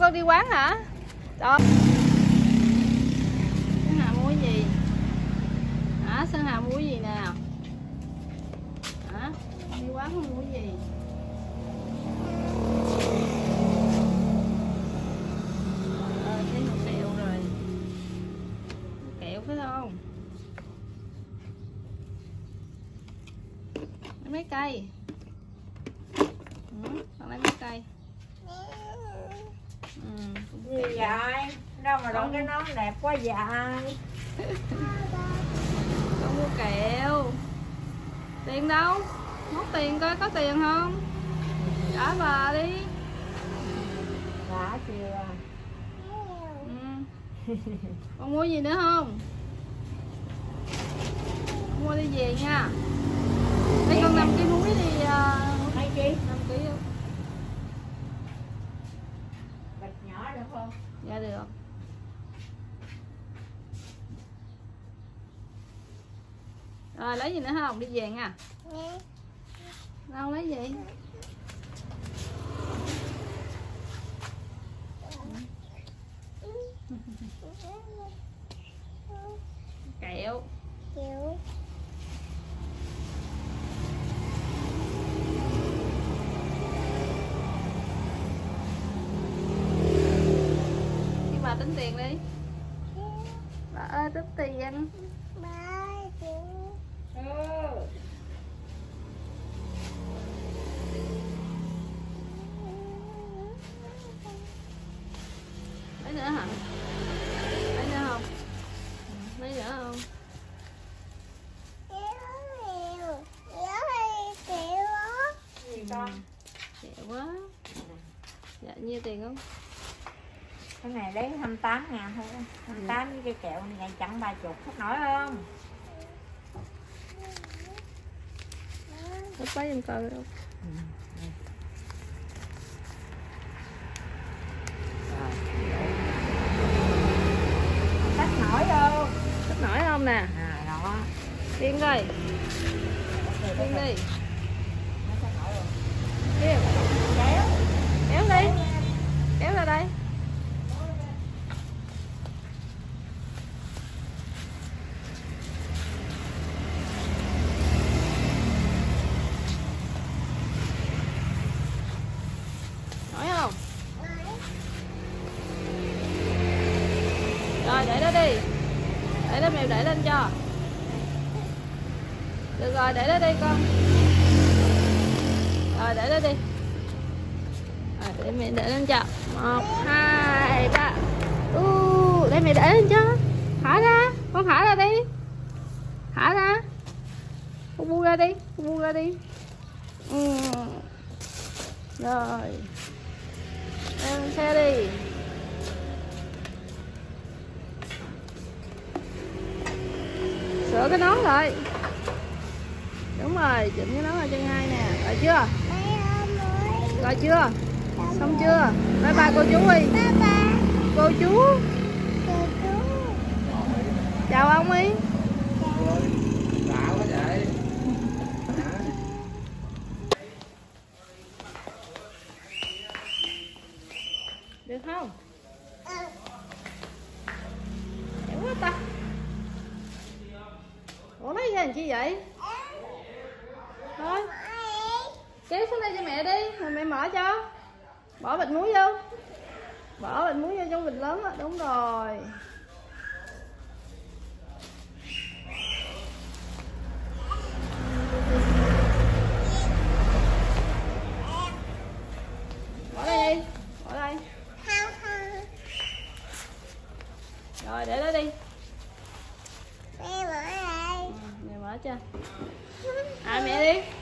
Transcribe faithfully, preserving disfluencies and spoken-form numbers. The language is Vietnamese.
con đi quán hả? Rồi. Sơn Hà mua cái gì? Hả? Sơn Hà mua cái gì nào? Hả? Đi quán không mua cái gì? Ờ, thấy một kẹo rồi. Kẹo phải không? Lấy mấy cây? Ừ, con lấy mấy cây? Ừ. Gì vậy? Đâu mà đội cái nón đẹp quá vậy? Con mua kẹo. Tiền đâu? Móc tiền coi có tiền không? Trả bà đi. Đã chưa? Ừ. Con mua gì nữa không? Con mua đi về nha. Đây con năm ký muối đi. Uh, Mấy ký? năm ký không? Bịch nhỏ được không? Dạ được. Rồi lấy gì nữa không? Đi về nha. Đâu lấy gì? Kẹo. Kẹo. Đi bà tính tiền đi. Bà ơi tính tiền. Ba tiền. Ừ. Lấy nữa hả? Lấy nữa không? Lấy nữa không? Gì con? Kẹo quá. Dạ nhiêu tiền không? Cái này lấy hai mươi tám ngàn thôi. hai mươi tám với cái kẹo này chẳng ba chục. Thích nổi không? Thích lấy em coi không? Thích nổi không? Thích nổi không nè? À đó. Tiên đi. Tiên đi. Kéo. Kéo đi. Kéo ra đây. Nổi không? Rồi để đó đi. Để đó mẹ để lên cho. Được rồi để đó đi con. Rồi để đó đi. Rồi để mẹ để lên cho. Một, hai, ba. Uh, để mẹ để lên cho. Thả ra. Con thả ra đi. Thả ra. Con bu ra đi. Con bu ra đi. Ừ. Rồi. Lên xe đi. Sửa cái nón lại. Đúng rồi, chỉnh cái nón ở chân hai nè. Rồi chưa? Rồi chưa? Xong chưa? Bye bye cô chú đi. Bye bye. Cô chú. Cô chú. Chào ông đi. Lạ quá vậy. Được không? Dễ quá ta. Ủa lấy ra làm chi vậy? Thôi kéo xuống đây cho mẹ đi. Rồi mẹ mở cho. Bỏ bịch muối vô. Bỏ bịch muối vô trong bịch lớn á. Đúng rồi. Bỏ đây đi. Bỏ đây. Rồi để đó đi. Mẹ mở đây. Ừ, mẹ mở cho. À mẹ đi.